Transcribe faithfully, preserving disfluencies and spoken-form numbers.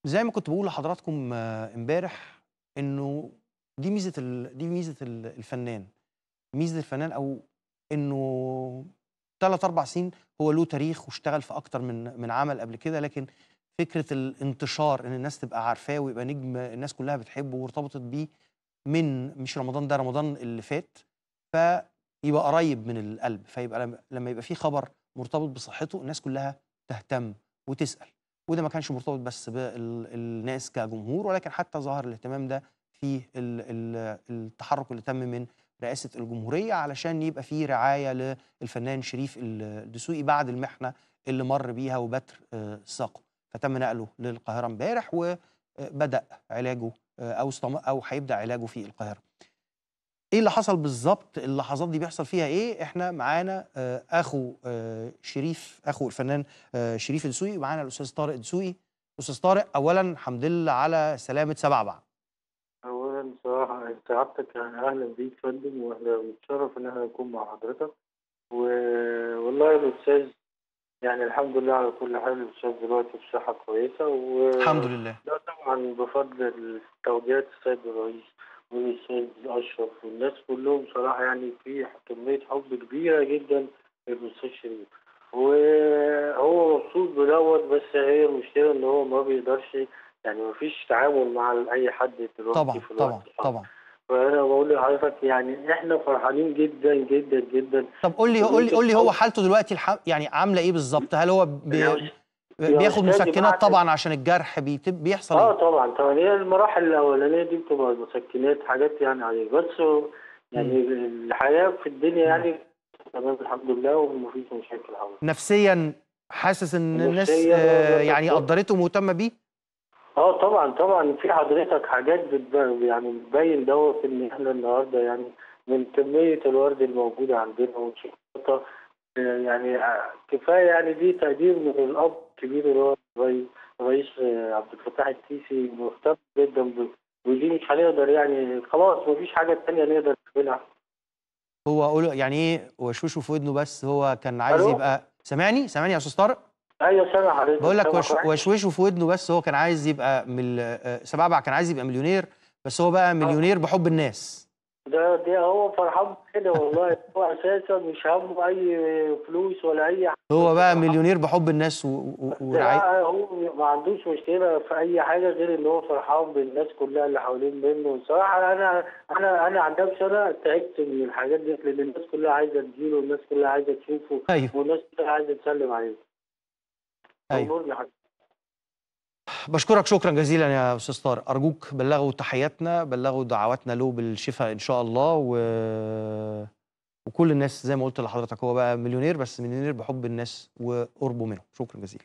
زي ما كنت باقول لحضراتكم امبارح إنه دي ميزة ال دي ميزة ال الفنان، ميزة الفنان أو إنه تلات، أربع سنين هو له تاريخ واشتغل في أكتر من من عمل قبل كده، لكن فكرة الانتشار إن الناس تبقى عارفاه ويبقى نجم الناس كلها بتحبه وارتبطت بيه من مش رمضان ده، رمضان اللي فات، فيبقى قريب من القلب، فيبقى لما لما يبقى في خبر مرتبط بصحته الناس كلها تهتم وتسأل، وده ما كانش مرتبط بس بال الناس كجمهور، ولكن حتى ظهر الاهتمام ده في ال ال التحرُّك اللي تم من رئاسة الجمهورية علشان يبقى في رعاية للفنان شريف ال الدسوقي بعد المحنة اللي مَر بيها وبتر آآ ساقه، فتم نقله للقاهرة امبارح وبدأ علاجه آآ أو استم أو هيبدأ علاجه في القاهرة. إيه اللي حصل بالضبط، اللحظات دي بيحصل فيها إيه؟ إحنا معانا آآ أخو آآ شريف، أخو الفنان آآ شريف الدسوقي، ومعانا الأستاذ طارق دسوقي. أستاذ طارق، أولًا الحمد لله على سلامة سبعبع. أولًا بصراحة سعادتك يعني أهلًا بيك يا فندم، وإحنا بنتشرف إن إحنا نكون مع حضرتك، و والله الأستاذ يعني الحمد لله على كل حال، الأستاذ دلوقتي في صحة كويسة، الحمد لله. وده طبعًا بفضل توجيهات السيد الرئيس والأستاذ أشرف والناس كلّهم بصراحة، يعني في كمية حب كبيرة جدًا للأستاذ شريف، وهو مبسوط بدوّة، بس هي المشكلة إن هو ما بيقدرش، يعني ما فيش تعامل مع أي حد دلوقتي طبعًا، في الوقت طبعًا، الحاضر. طبعًا. فأنا باقول لحضرتك يعني إحنا فرحانين جدًا، جدًا، جدًا طب قُل لي قُل بكمية لي قُل لي هو الحب. حالته دلوقتي الح يعني عاملة إيه بالضبط؟ هل هو يا ب أس يا بياخد أستاذي مسكنات بعد طبعًا عشان الجرح بيت بيحصل آه إيه؟ طبعًا، طبعًا. هي المراحل الأولانية دي بتبقى مسكنات، حاجات يعني عادية، بس إمم. يعني الحياة في الدنيا إمم. يعني تمام الحمد لله، وما فيش مشاكل حوالينا. نفسيًا حاسس إن الناس نفسيًا آآ يعني بالضبط. قدّرته ومهتمة بيه؟ آه طبعًا، طبعًا في حضرتك حاجات بتب يعني بتبين دوّة، إن إحنا النهارده يعني من كمية الورد الموجودة عندنا والشوكولاتة، آآ يعني آآ كفاية يعني دي تقدير من الأب الكبير اللي هو الري الرئيس عبد الفتاح السيسي، مهتم جدًا ب ودي مش هنقدر يعني خلاص ما فيش حاجة تانية نقدر نعملها. هو قولوا يعني إيه وشوشه في ودنه بس هو كان عايز ألو؟ يبقى سامعني؟ سامعني يا أستاذ طارق؟ أيوه سامع حضرتك، باقول لك سامعك وش وِحِش. وشوشه في ودنه بس هو كان عايز يبقى من ال آآ سبعبع كان عايز يبقى مليونير، بس هو بقى آه. مليونير بحُب الناس. ده ده هو فرحان بكده والله، هو أساسًا مش هَمّه أي فلوس ولا أي حاجة، هو بس بقى فرحان. مليونير بحُب الناس و و ورعاية. ده هو ما عندوش مشكلة في أي حاجة غير إن هو فرحان بالناس كلّها اللي حوالين منّه. الصراحة أنا أنا أنا عن نفسي أنا تعبت من الحاجات ديّة، لإن الناس كلّها عايزة تيجي له، والناس كلّها عايزة تشوفه، أيوه، والناس كلّها عايزة تسلِّم عليه. أيوه. أمورني يا حاج. باشكرك شكرًا جزيلًا يا أستاذ طارق، أرجوك بلّغوا تحياتنا، بلّغوا دعواتنا له بالشفا إن شاء الله، و وكل الناس زي ما قُلت لحضرتك هو بقى مليونير، بس مليونير بحُب الناس وقُربه منهم. شكرًا جزيلًا.